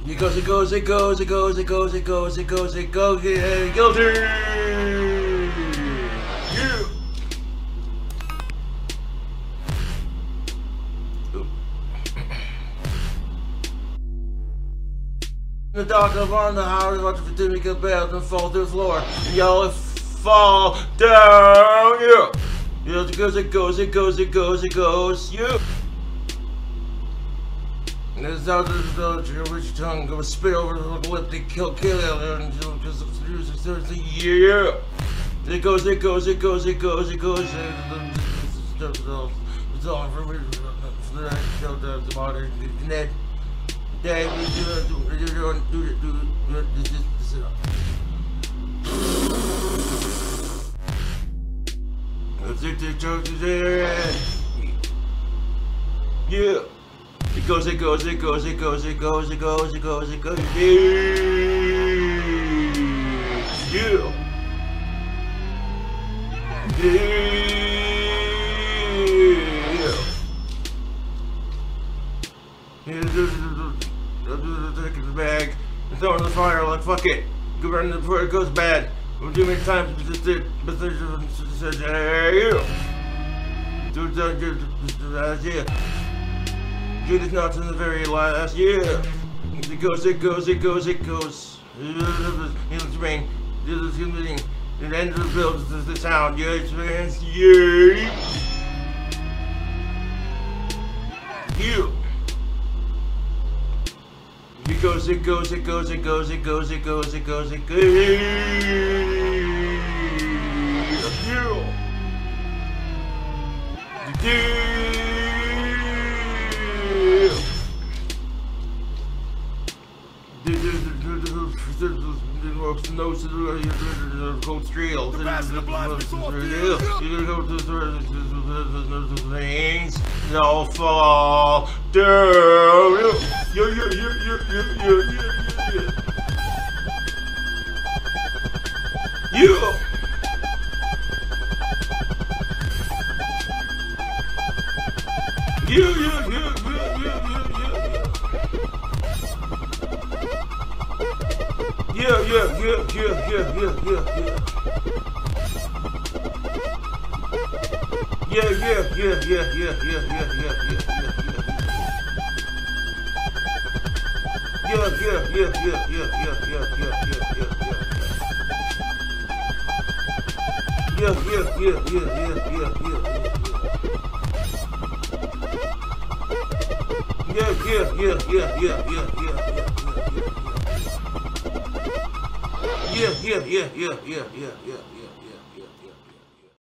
It goes, Guillotine! Yeah! The dog up on the house, watch for Timmy get bailed and fall to the floor. And yell, fall down! Yeah! Yeah, it goes, yeah! And this out the rich tongue goes spit over the lip to kill until because of the yeah. It goes. It's all for me. The modern Ned. Dad, we do yeah. It goes, yeah. Take the bag and throw it in the fire like fuck it. Go burn it before it goes bad. We'll do many times, but yeah. Judas nuts in the very last year. It goes. It looks rain. This is committing. It ends the build to the sound. Yeah, experience. Yeah. You. It goes. Nose to the cold steel. You're gonna go to the things. They'll fall down. You. Yeah. Yeah.